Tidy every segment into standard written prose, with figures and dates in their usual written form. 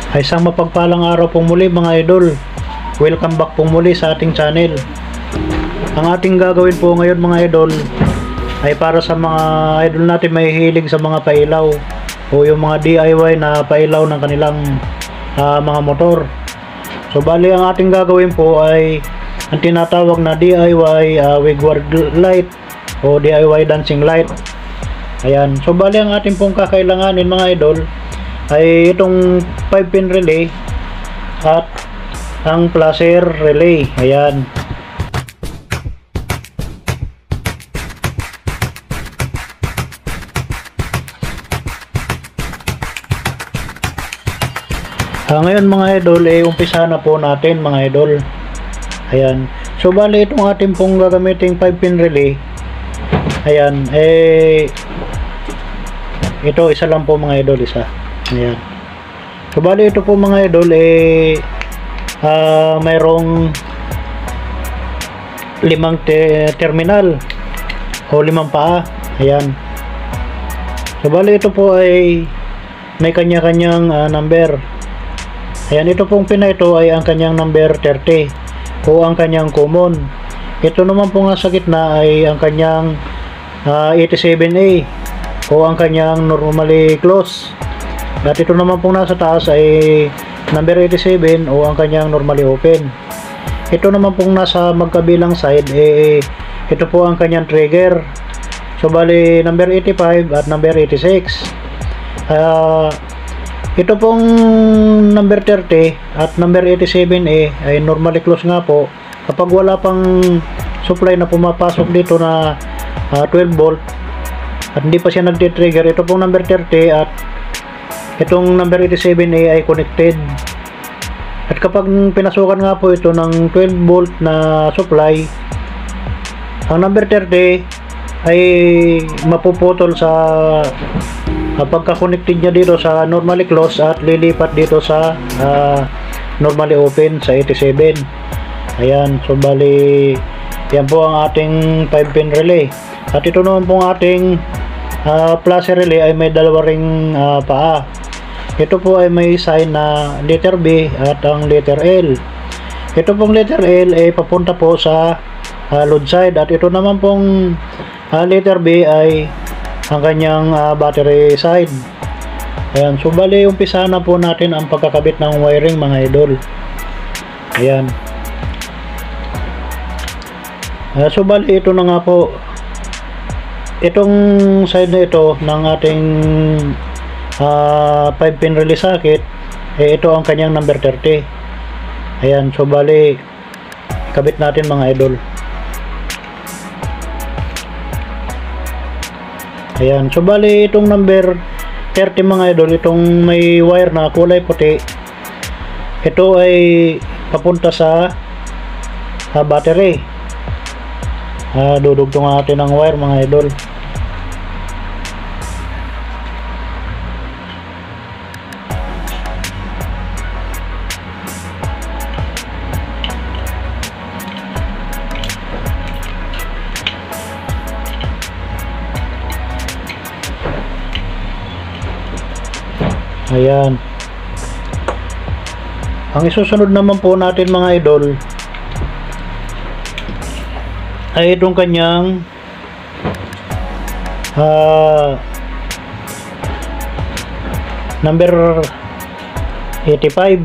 Ay isang mapagpalang araw pong muli mga idol. Welcome back pong muli sa ating channel. Ang ating gagawin po ngayon mga idol ay para sa mga idol natin may hilig sa mga pailaw o yung mga DIY na pailaw ng kanilang mga motor. So bali ang ating gagawin po ay ang tinatawag na DIY wigward light o DIY dancing light. Ayan, so bali ang ating pong kakailanganin mga idol ay itong 5-pin relay at ang placer relay. Ayan. Ngayon mga idol, umpisa na po natin mga idol. Ayan. So bali itong ating pong gagamiting 5-pin relay. Ayan, ito isa lang po mga idol, isa. Ayan. So bali ito po mga idol mayroong 5 terminal o 5 paa. Ayan. So bali ito po ay may kanya-kanyang number. Ayan, ito pong pina ito ay ang kanyang number 30 o ang kanyang common. Ito naman po nga sa gitna ay ang kanyang 87A o ang kanyang normally close. At ito naman pong nasa taas ay number 87 o ang kanyang normally open. Ito naman pong nasa magkabilang side ito po ang kanyang trigger. So bali number 85 at number 86. Ito pong number 30 at number 87A ay normally close nga po. Kapag wala pang supply na pumapasok dito na 12 volt at hindi pa siya nagti-trigger, ito pong number 30 at itong number 87A ay connected. At kapag pinasukan nga po ito ng 12 volt na supply, ang number 30 ay mapuputol sa pagka-connected niya dito sa normally close at lilipat dito sa normally open sa 87. Ayan, so bali yan po ang ating 5-pin relay. At ito naman pong ating placer relay ay may dalawa ring paa. Ito po ay may sign na letter B at ang letter L. Ito pong letter L ay papunta po sa load side at ito naman pong letter B ay ang kanyang battery side. Ayan, so bali umpisa na po natin ang pagkakabit ng wiring mga idol. Ayan. So bali ito na nga po, itong side na ito ng ating 5-pin relay socket, ito ang kanyang number 30. Ayan, so bali kabit natin mga idol. Ayan, so bali itong number 30 mga idol, itong may wire na kulay puti, ito ay papunta sa battery. Dudugtong natin ang wire mga idol. Ayan. Ang isusunod naman po natin mga idol ay itong kanyang number 85.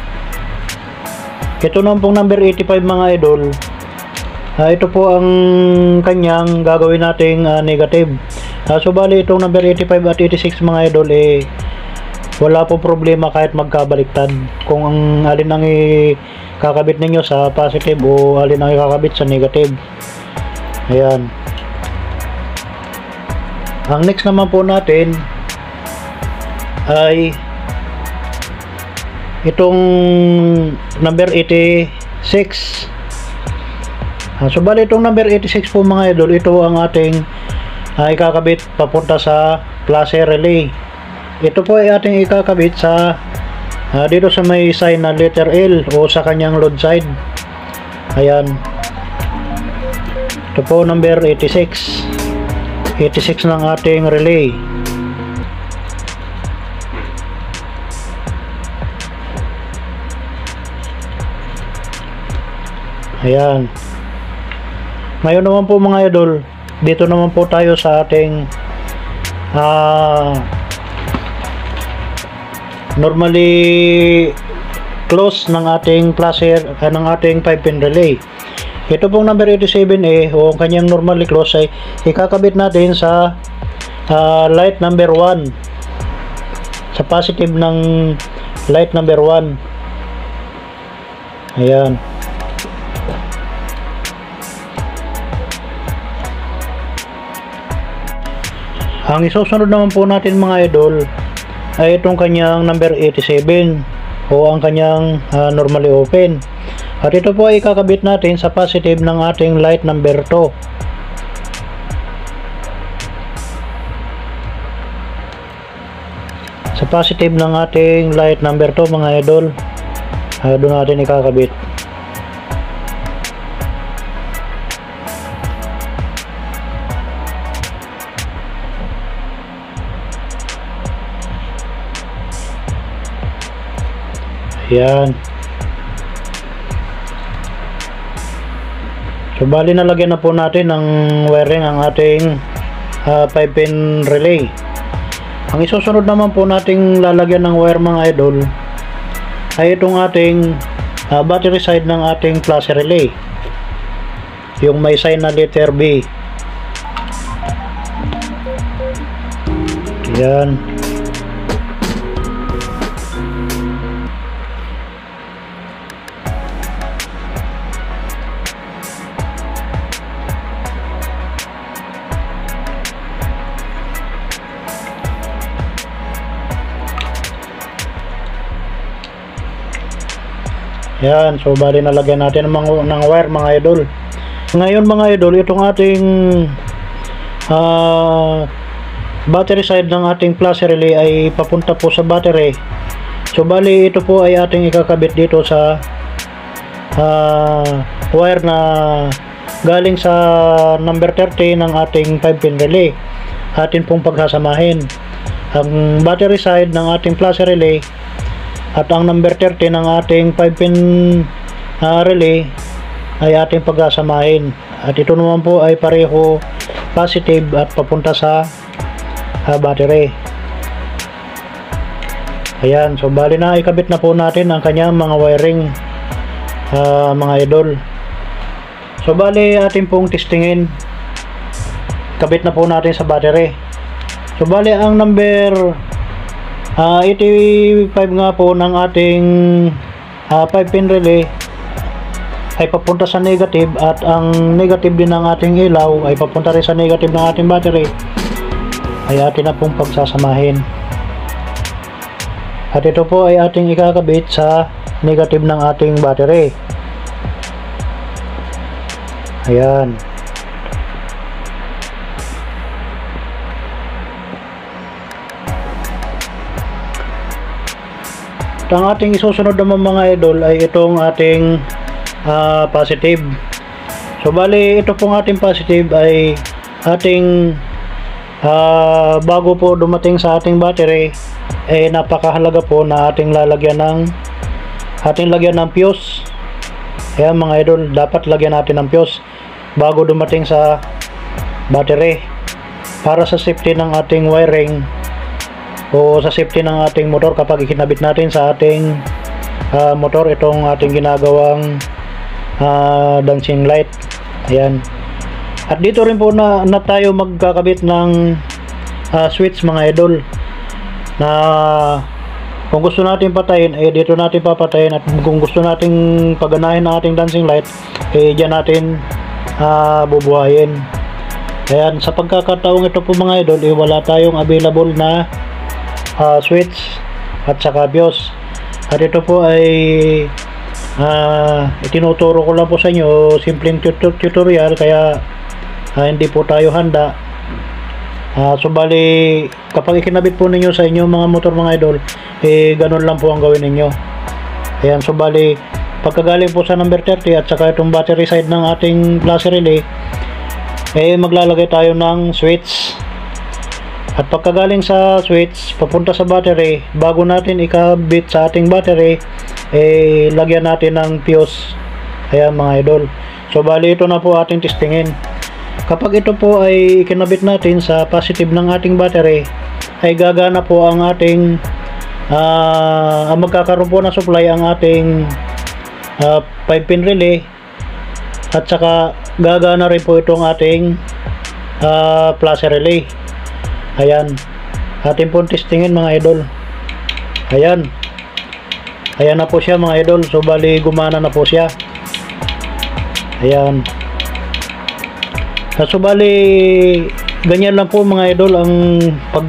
Ito naman pong number 85 mga idol, ito po ang kanyang gagawin nating negative. So bali itong number 85 at 86 mga idol wala po problema kahit magkabaliktad kung ang alin ang ikakabit ninyo sa positive o alin ang ikakabit sa negative. Ayan. Ang next naman po natin ay itong number 86. So bali itong number 86 po mga idol, ito ang ating ikakabit papunta sa placer relay. Ito po ay ating ikakabit sa dito sa may sign na letter L o sa kanyang load side. Ayan. Ito po number 86. 86 ng ating relay. Ayan. Ngayon naman po mga idol, dito naman po tayo sa ating normally close ng ating cluster ng ating 5-pin relay. Ito pong number 87A o kanyang normally close ay ikakabit natin sa light number 1, sa positive ng light number 1. Ayan. Ang isusunod naman po natin mga idol ay itong kanyang number 87 o ang kanyang normally open. At ito po ay ikakabit natin sa positive ng ating light number 2. Sa positive ng ating light number 2 mga idol, doon natin ikakabit. Yan. So bali nalagyan na po natin ng wiring ang ating 5-pin relay. Ang isusunod naman po nating lalagyan ng wire mga idol ay itong ating battery side ng ating flash relay, yung may sign na letter B. Yan. Yan, so bali nalagyan natin ng wire mga idol. Ngayon mga idol, itong ating battery side ng ating flash relay ay papunta po sa battery. So bali ito po ay ating ikakabit dito sa wire na galing sa number 30 ng ating 5-pin relay. Atin pong pagsasamahin ang battery side ng ating flash relay at ang number 30 ng ating 5-pin relay ay ating pagsasamahin. At ito naman po ay pareho positive at papunta sa battery. Ayan, so bali na ikabit na po natin ang kanyang mga wiring mga idol. So bali atin pong testingin, kabit na po natin sa battery. So bali ang number 85 nga po ng ating 5-pin relay ay papunta sa negative, at ang negative din ng ating ilaw ay papunta rin sa negative ng ating battery. Ay atin na pong pagsasamahin. At ito po ay ating ikakabit sa negative ng ating battery. Ayan. Ang ating isusunod naman mga idol ay itong ating positive. So bali ito pong ating positive ay ating bago po dumating sa ating battery, eh napakahalaga po na ating lagyan ng fuse. Ayan mga idol, dapat lagyan natin ng fuse bago dumating sa battery para sa safety ng ating wiring o sa safety ng ating motor kapag ikinabit natin sa ating motor itong ating ginagawang dancing light. Ayan. At dito rin po na tayo magkakabit ng switch mga idol, na kung gusto natin patayin eh dito natin papatayin, at kung gusto nating paganahin ang ating dancing light eh dyan natin bubuhayin. Ayan, sa pagkakataong ito po mga idol eh wala tayong available na switch at saka BIOS. At ito po ay itinuturo ko lang po sa inyo, simpleng tutorial, kaya hindi po tayo handa. So bali kapag ikinabit po ninyo sa inyo mga motor mga idol eh ganun lang po ang gawin ninyo. Ayan, so bali pagkagaling po sa number 30 at saka itong battery side ng ating flash relay eh maglalagay tayo ng switch. At pagkagaling sa switch papunta sa battery, bago natin ikabit sa ating battery eh lagyan natin ng fuse Ayan mga idol. So bali ito na po ating testingin. Kapag ito po ay kinabit natin sa positive ng ating battery, ay gagana po ang ating magkakaroon po ng supply ang ating 5-pin relay, at saka gagana rin po itong ating plus relay. Ayan, ating po testingin mga idol. Ayan, ayan na po siya mga idol. So bali gumana na po siya. Ayan. So bali ganyan lang po mga idol ang pag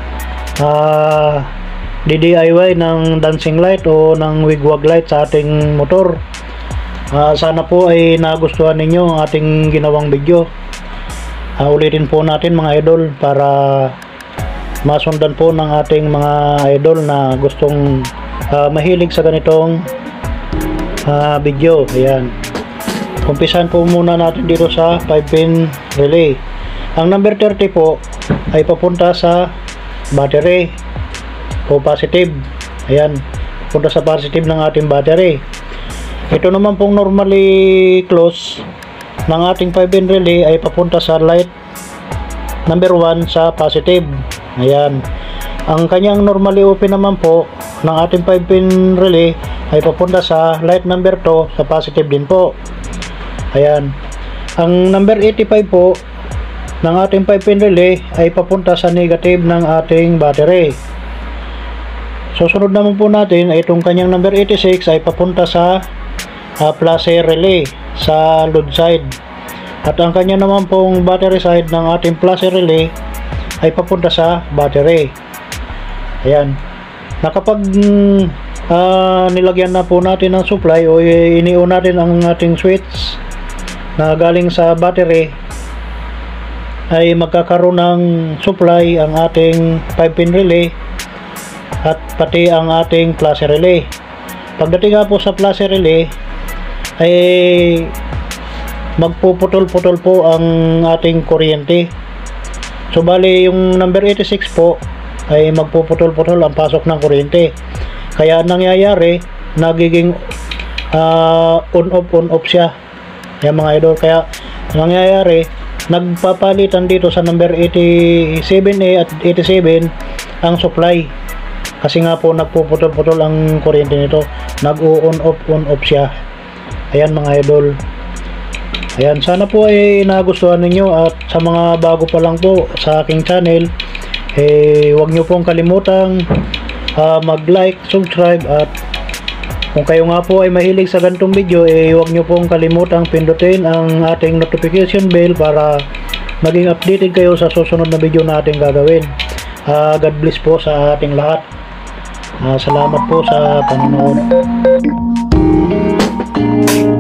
DIY ng dancing light o ng wigwag light sa ating motor. Sana po ay nagustuhan ninyo ang ating ginawang video. Ulitin po natin mga idol para masundan po ng ating mga idol na gustong mahilig sa ganitong video. Ayan, umpisan po muna natin dito sa 5-pin relay. Ang number 30 po ay papunta sa battery o positive. Ayan, papunta sa positive ng ating battery. Ito naman pong normally close ng ating 5-pin relay ay papunta sa light number 1 sa positive. Ayan, ang kanyang normally open naman po ng ating 5-pin relay ay papunta sa light number 2 sa positive din po. Ayan, ang number 85 po ng ating 5-pin relay ay papunta sa negative ng ating battery. Susunod naman po natin ay itong kanyang number 86 ay papunta sa plus relay sa load side, at ang kanya naman pong battery side ng ating plus relay ay papunta sa battery. Ayan, nakapag nilagyan na po natin ng supply o inion natin ang ating switch na galing sa battery, ay magkakaroon ng supply ang ating 5-pin relay at pati ang ating plus relay. Pagdating nga po sa plus relay ay magpuputol-putol po ang ating kuryente. So bali yung number 86 po ay magpuputol-putol ang pasok ng kuryente. Kaya nangyayari nagiging on-off siya. Yan mga idol, kaya nangyayari nagpapalitan dito sa number 87A at 87 ang supply, kasi nga po nagpuputol-putol ang kuryente nito, nag-on-off siya. Ayan mga idol. Ayan, sana po ay nagustuhan ninyo, at sa mga bago pa lang po sa aking channel, huwag nyo pong kalimutang mag-like, subscribe, at kung kayo nga po ay mahilig sa ganitong video, huwag nyo pong kalimutang pindutin ang ating notification bell para maging updated kayo sa susunod na video na ating gagawin. God bless po sa ating lahat. Salamat po sa panonood.